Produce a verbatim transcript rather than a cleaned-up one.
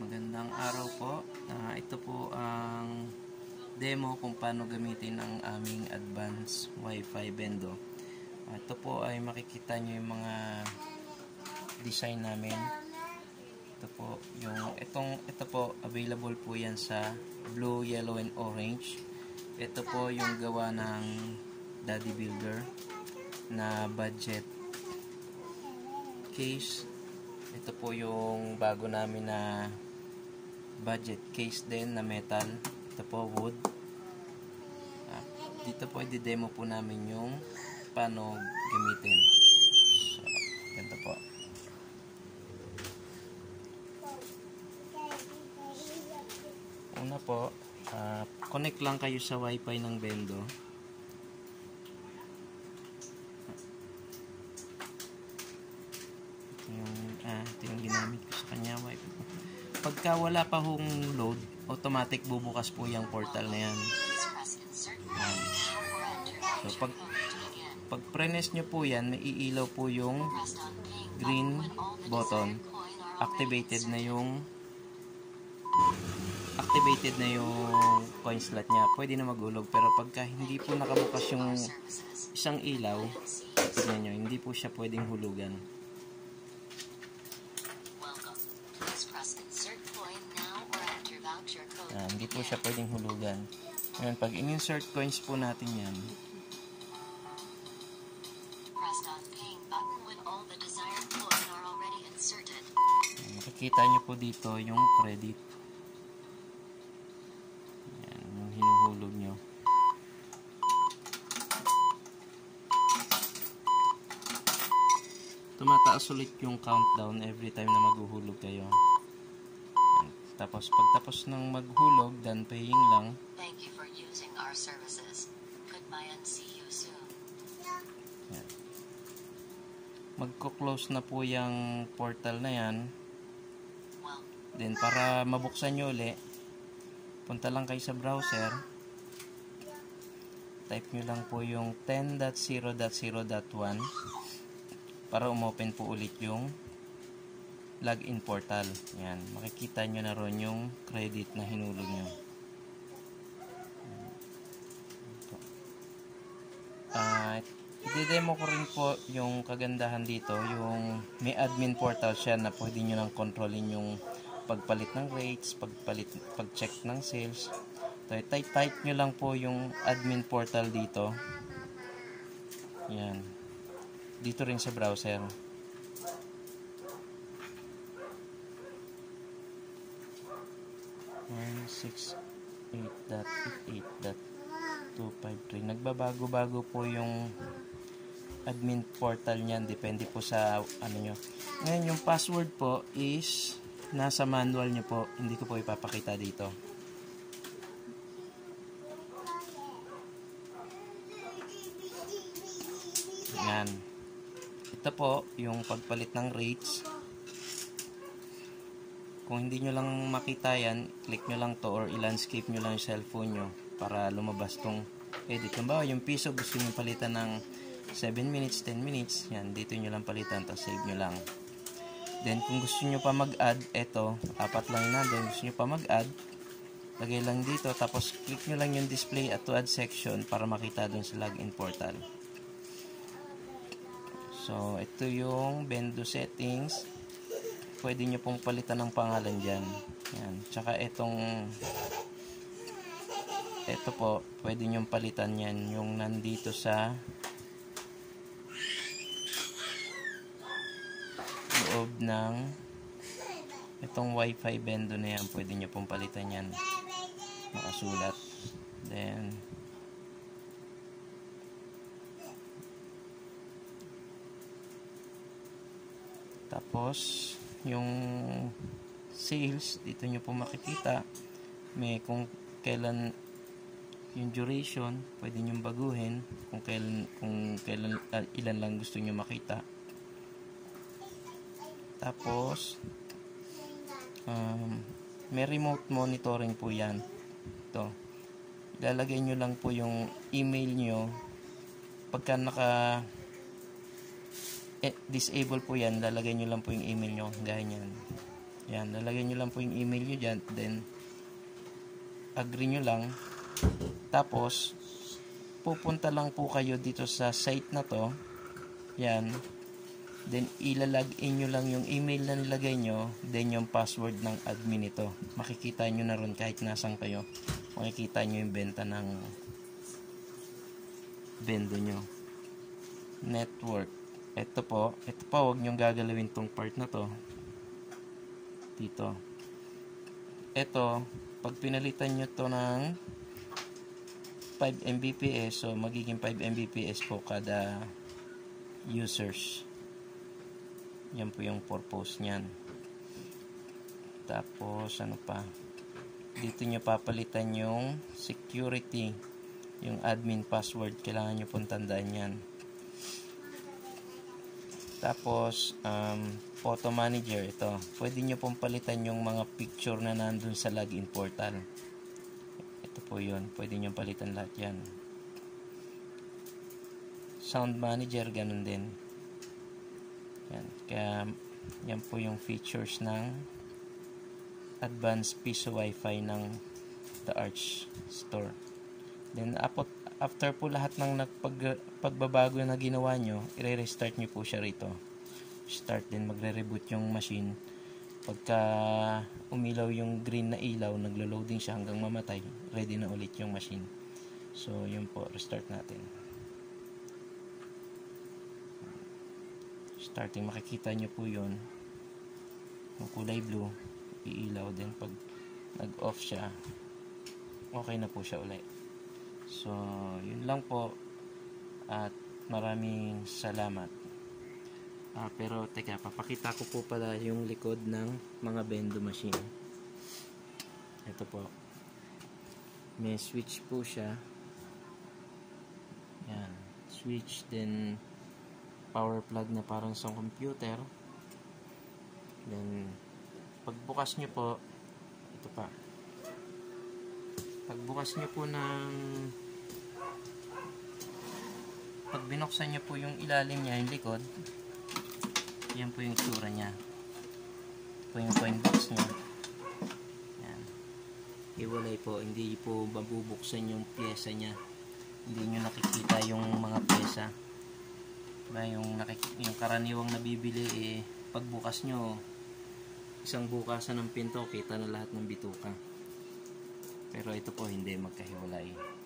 Magandang araw po. Uh, ito po ang demo kung paano gamitin ang aming advanced Wi-Fi bendo. Uh, ito po ay makikita nyo yung mga design namin. Ito po yung itong ito po available po yan sa blue, yellow and orange. Ito po yung gawa ng Daddy Builder na budget case. Ito po yung bago namin na budget case din na metal. Ito po wood. Ah, dito po i-demo po namin yung paano gamitin. So, ganito po. Una po, uh, connect lang kayo sa Wi-Fi ng bendo. Yung, ah, ito yung ginamit ko sa kanya, Wi-Fi. Pagka wala pa hong load, automatic bubukas po yung portal na yan. Yan. So, pag, pag prenes nyo po yan, may iilaw po yung green button. Activated na yung activated na yung coin slot niya. Pwede na maghulog. Pero pagka hindi po nakabukas yung isang ilaw, tignan nyo, hindi po siya pwedeng hulugan. Ah, hindi po siya pwedeng hulugan. Ngayon, pag in-insert coins po natin yan, makikita nyo po dito yung credit. Yan, yung hinuhulog nyo. Tumataas ulit yung countdown every time na maghuhulog kayo. Tapos, pagtapos ng maghulog, done paying lang. Thank you for using our services. Goodbye and see you soon. Yan. Magko-close na po yung portal na yan. Then, para mabuksan nyo uli, punta lang kayo sa browser. Type nyo lang po yung ten dot zero dot zero dot one para umopen po ulit yung login portal. Yan. Makikita nyo na ron yung credit na hinulog nyo. Uh, i-demo ko rin po yung kagandahan dito. Yung may admin portal siya na pwede nyo nang kontrolin yung pagpalit ng rates, pagpalit, pag-check ng sales. So, type nyo lang po yung admin portal dito. Yan. Dito rin sa browser. one six eight dot eight dot two five three. Nagbabago-bago po yung admin portal niyan. Depende po sa ano nyo. Ngayon, yung password po is nasa manual nyo po. Hindi ko po ipapakita dito. Yan. Ito po yung pagpalit ng rates. Kung hindi nyo lang makita yan, click nyo lang to or i-landscape nyo lang yung cellphone nyo para lumabas tong edit. Kung ba, yung piso gusto nyo palitan ng seven minutes, ten minutes, yan, dito nyo lang palitan, tapos save nyo lang. Then, kung gusto nyo pa mag-add, eto, apat lang na doon, gusto nyo pa mag-add, lagay lang dito, tapos click nyo lang yung display at to add section para makita doon sa login portal. So, ito yung bendo settings. Pwede nyo pong palitan ng pangalan dyan. Yan. Tsaka itong ito po, pwede nyo palitan yan yung nandito sa loob ng itong Wi-Fi bendo na yan. Pwede nyo pong palitan yan. Makasulat. Then tapos yung sales, dito nyo po makikita may kung kailan yung duration, pwede nyo baguhin kung kailan, kung kailan uh, ilan lang gusto nyo makita. Tapos um, may remote monitoring po yan. Ito, ilalagay nyo lang po yung email nyo pagka naka eh, disable po yan, lalagay nyo lang po yung email nyo, gaya nyan. Yan, lalagay nyo lang po yung email nyo dyan, then agree nyo lang. Tapos pupunta lang po kayo dito sa site na to. Yan, then ilalagin nyo lang yung email na nilagay nyo, then yung password ng admin nito. Makikita nyo na ron kahit nasan kayo, makikita nyo yung benta ng bendo nyo. Network, ito po, ito pa, huwag nyong gagalawin tong part na to dito. Ito, pag pinalitan nyo to ng five megabits per second, so magiging five megabits per second po kada users. Yan po yung purpose nyan. Tapos ano pa, dito nyo papalitan yung security, yung admin password, kailangan nyo pong tandaan yan. Tapos um, photo manager, ito pwede nyo pong palitan yung mga picture na nandun sa login portal. Ito po yun, pwede nyo palitan lahat yan. Sound manager, ganun din. Yan, kaya yan po yung features ng advanced piso wifi ng The Arch Store. Then after po lahat ng nagpag, pagbabago na ginawa nyo, i-restart nyo po siya rito. Start, din magre-reboot yung machine. Pagka umilaw yung green na ilaw, naglo-loading siya hanggang mamatay, ready na ulit yung machine. So yun po, restart natin. Starting, makikita nyo po yun, yung kulay blue, iilaw. Din pag nag-off siya, okay na po siya ulit. So yun lang po, at maraming salamat. Ah, pero teka, papakita ko po pala yung likod ng mga bendo machine. Ito po, may switch po siya. Yan, switch, then power plug na parang sa computer. Then pagbukas nyo po, ito pa, pagbukas nyo po ng pag binuksan nyo po yung ilalim niya, yung likod, yan po yung itsura niya. Po yung coin box niya. Yan, hiwalay po, hindi po mabubuksan yung pyesa niya, hindi nyo nakikita yung mga pyesa. Diba, yung, yung karaniwang nabibili, eh, pagbukas nyo, isang bukasan ng pinto, kita na lahat ng bituka. Pero ito po hindi, magkahiwalay.